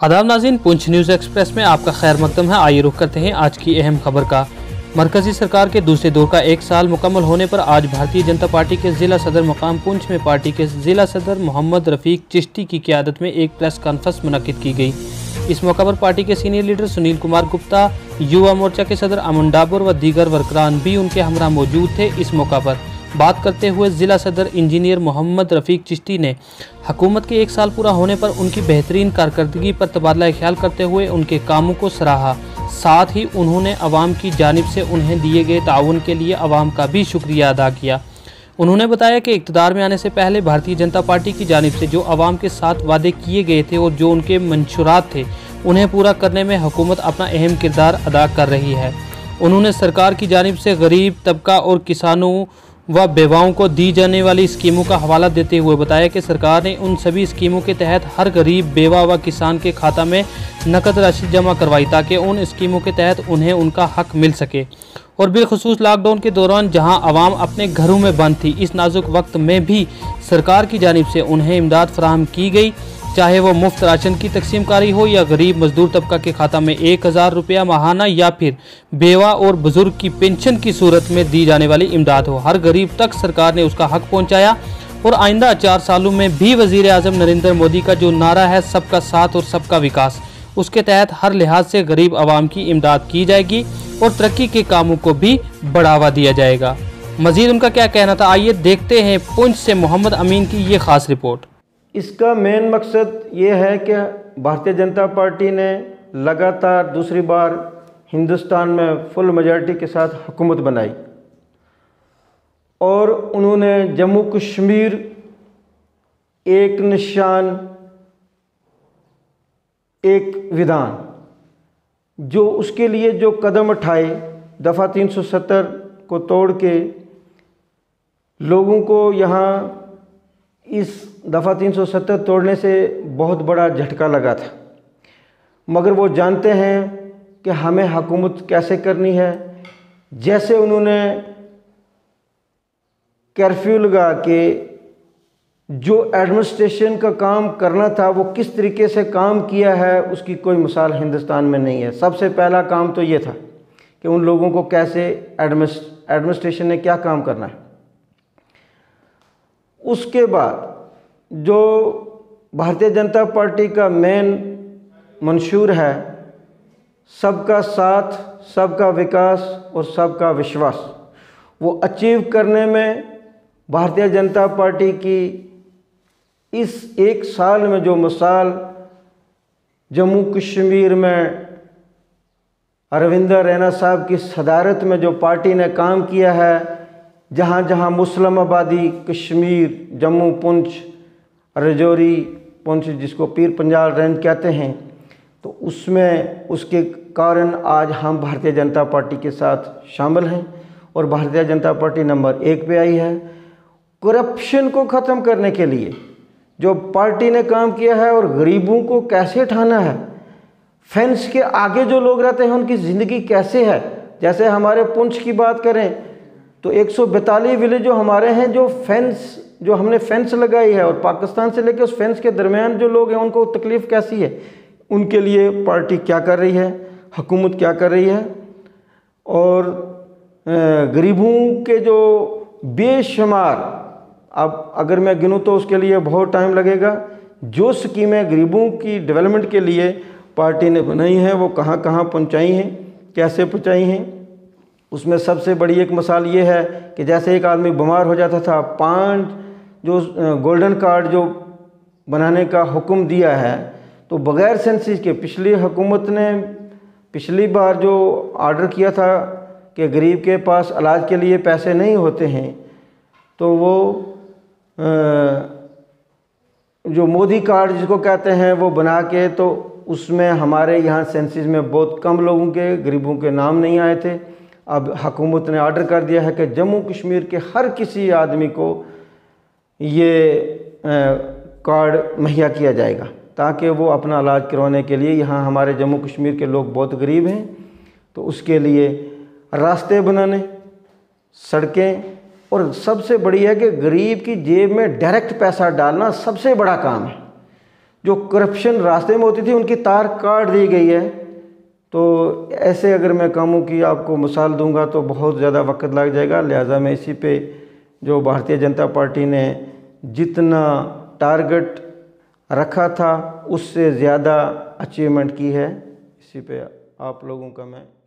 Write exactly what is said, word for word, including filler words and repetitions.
आदाब नाज़रीन, Poonch news express में आपका खैर मकदम है। आइए रुख करते हैं आज की अहम खबर का। मरकजी सरकार के दूसरे दौर का एक साल मुकम्मल होने पर आज भारतीय जनता पार्टी के ज़िला सदर मकाम पुंछ में पार्टी के ज़िला सदर मोहम्मद रफ़ीक चिश्ती की क़यादत में एक प्रेस कॉन्फ्रेंस मुनक़िद की गई। इस मौका पर पार्टी के सीनियर लीडर सुनील कुमार गुप्ता, युवा मोर्चा के सदर अमन डाबर व दीगर वर्करान भी उनके हमरा मौजूद थे। इस मौका पर बात करते हुए ज़िला सदर इंजीनियर मोहम्मद रफ़ीक चिश्ती ने हुकूमत के एक साल पूरा होने पर उनकी बेहतरीन कारकर्दगी पर तबादला ख्याल करते हुए उनके कामों को सराहा। साथ ही उन्होंने अवाम की जानिब से उन्हें दिए गए ताउन के लिए अवाम का भी शुक्रिया अदा किया। उन्होंने बताया कि इक़्तिदार में आने से पहले भारतीय जनता पार्टी की जानिब से जो अवाम के साथ वादे किए गए थे और जो उनके मंशूरात थे उन्हें पूरा करने में हुकूमत अपना अहम किरदार अदा कर रही है। उन्होंने सरकार की जानिब से गरीब तबका और किसानों व बेवाओं को दी जाने वाली स्कीमों का हवाला देते हुए बताया कि सरकार ने उन सभी स्कीमों के तहत हर गरीब, बेवा व किसान के खाता में नकद राशि जमा करवाई ताकि उन स्कीमों के तहत उन्हें उनका हक मिल सके। और बिलखुसूस लॉकडाउन के दौरान जहां आवाम अपने घरों में बंद थी, इस नाजुक वक्त में भी सरकार की जानिब से उन्हें इमदाद फराहम की गई, चाहे वो मुफ्त राशन की तकसीमकारी हो या गरीब मजदूर तबका के खाता में एक हज़ार रुपया माहाना या फिर बेवा और बुजुर्ग की पेंशन की सूरत में दी जाने वाली इमदाद हो। हर गरीब तक सरकार ने उसका हक पहुंचाया और आइंदा चार सालों में भी वज़ीर आज़म नरेंद्र मोदी का जो नारा है सबका साथ और सबका विकास, उसके तहत हर लिहाज से गरीब आवाम की इमदाद की जाएगी और तरक्की के कामों को भी बढ़ावा दिया जाएगा। मज़ीद उनका क्या कहना था, आइए देखते हैं पुंछ से मोहम्मद अमीन की ये ख़ास रिपोर्ट। इसका मेन मकसद ये है कि भारतीय जनता पार्टी ने लगातार दूसरी बार हिंदुस्तान में फुल मेजॉरिटी के साथ हुकूमत बनाई और उन्होंने जम्मू कश्मीर एक निशान एक विधान जो उसके लिए जो कदम उठाए, दफ़ा तीन सौ सत्तर को तोड़ के लोगों को यहाँ इस दफ़ा तीन सौ सत्तर तोड़ने से बहुत बड़ा झटका लगा था, मगर वो जानते हैं कि हमें हुकूमत कैसे करनी है। जैसे उन्होंने कर्फ्यू लगा के जो एडमिनिस्ट्रेशन का काम करना था वो किस तरीके से काम किया है, उसकी कोई मिसाल हिंदुस्तान में नहीं है। सबसे पहला काम तो ये था कि उन लोगों को कैसे एडमिनिस्ट्रेशन ने क्या काम करना है। उसके बाद जो भारतीय जनता पार्टी का मेन मंशूर है, सबका साथ, सबका विकास और सबका विश्वास, वो अचीव करने में भारतीय जनता पार्टी की इस एक साल में जो मिसाल जम्मू कश्मीर में अरविंद रैना साहब की सदारत में जो पार्टी ने काम किया है, जहाँ जहाँ मुस्लिम आबादी कश्मीर, जम्मू, पुंछ, रजौरी, पुंछ जिसको पीर पंजाल रेंज कहते हैं, तो उसमें उसके कारण आज हम भारतीय जनता पार्टी के साथ शामिल हैं और भारतीय जनता पार्टी नंबर एक पे आई है। करप्शन को ख़त्म करने के लिए जो पार्टी ने काम किया है और गरीबों को कैसे उठाना है, फेंस के आगे जो लोग रहते हैं उनकी ज़िंदगी कैसे है। जैसे हमारे पुंछ की बात करें तो एक सौ बैतालीस विलेज जो हमारे हैं, जो फेंस जो हमने फेंस लगाई है और पाकिस्तान से लेकर उस फेंस के दरमियान जो लोग हैं उनको तकलीफ़ कैसी है, उनके लिए पार्टी क्या कर रही है, हुकूमत क्या कर रही है। और गरीबों के जो बेशुमार, अब अगर मैं गिनूँ तो उसके लिए बहुत टाइम लगेगा, जो स्कीमें गरीबों की डेवलपमेंट के लिए पार्टी ने बनाई हैं वो कहाँ कहाँ पहुँचाई हैं, कैसे पहुँचाई हैं। उसमें सबसे बड़ी एक मिसाल ये है कि जैसे एक आदमी बीमार हो जाता था, पांच जो गोल्डन कार्ड जो बनाने का हुक्म दिया है, तो बग़ैर सेंसिस के पिछली हुकूमत ने पिछली बार जो ऑर्डर किया था कि गरीब के पास इलाज के लिए पैसे नहीं होते हैं, तो वो जो मोदी कार्ड जिसको कहते हैं वो बना के, तो उसमें हमारे यहाँ सेंसिस में बहुत कम लोगों के, गरीबों के नाम नहीं आए थे। अब हुकूमत ने ऑर्डर कर दिया है कि जम्मू कश्मीर के हर किसी आदमी को ये कार्ड मुहैया किया जाएगा ताकि वो अपना इलाज करवाने के लिए, यहाँ हमारे जम्मू कश्मीर के लोग बहुत गरीब हैं, तो उसके लिए रास्ते बनाने, सड़कें, और सबसे बड़ी है कि गरीब की जेब में डायरेक्ट पैसा डालना सबसे बड़ा काम है। जो करप्शन रास्ते में होती थी उनकी तार काट दी गई है। तो ऐसे अगर मैं कामों की आपको मिसाल दूंगा तो बहुत ज़्यादा वक्त लग जाएगा, लिहाजा मैं इसी पे जो भारतीय जनता पार्टी ने जितना टारगेट रखा था उससे ज़्यादा अचीवमेंट की है, इसी पे आप लोगों का मैं